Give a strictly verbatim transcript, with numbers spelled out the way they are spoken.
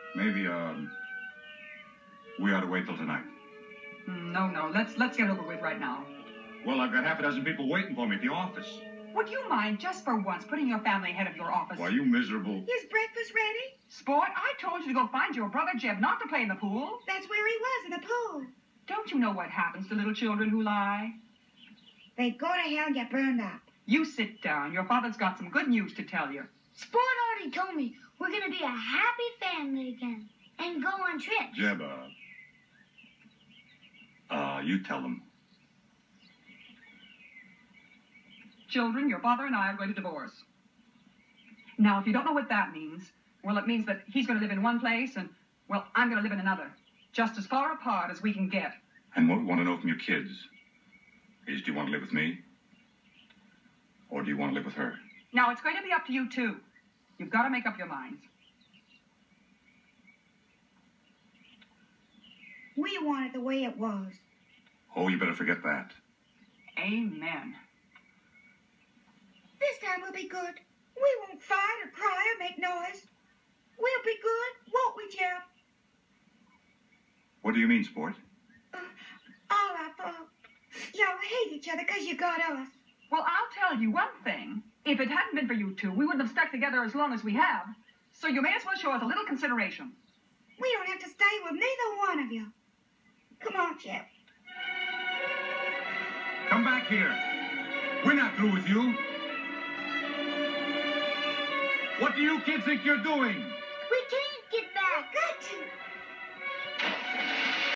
Maybe, um, we ought to wait till tonight. No, no. Let's let's get it over with right now. Well, I've got half a dozen people waiting for me at the office. Would you mind, just for once, putting your family ahead of your office? Why, you miserable. Is breakfast ready? Sport, I told you to go find your brother Jeb, not to play in the pool. That's where he was, in the pool. Don't you know what happens to little children who lie? They go to hell and get burned up. You sit down. Your father's got some good news to tell you. Sport already told me we're going to be a happy family again and go on trips. Jeb, uh, uh, you tell them. Children, your father and I are going to divorce. Now, if you don't know what that means, well, it means that he's going to live in one place and, well, I'm going to live in another. Just as far apart as we can get. And what we want to know from your kids is, do you want to live with me? Or do you want to live with her? Now, it's going to be up to you, too. You've got to make up your minds. We want it the way it was. Oh, you better forget that. Amen. This time we'll be good. We won't fight or cry or make noise. We'll be good, won't we, Jeb? What do you mean, Sport? Uh, all our fault. Y'all hate each other because you got us. Well, I'll tell you one thing. If it hadn't been for you two, we wouldn't have stuck together as long as we have. So you may as well show us a little consideration. We don't have to stay with neither one of you. Come on, Jeb. Come back here. We're not through with you. What do you kids think you're doing? We can't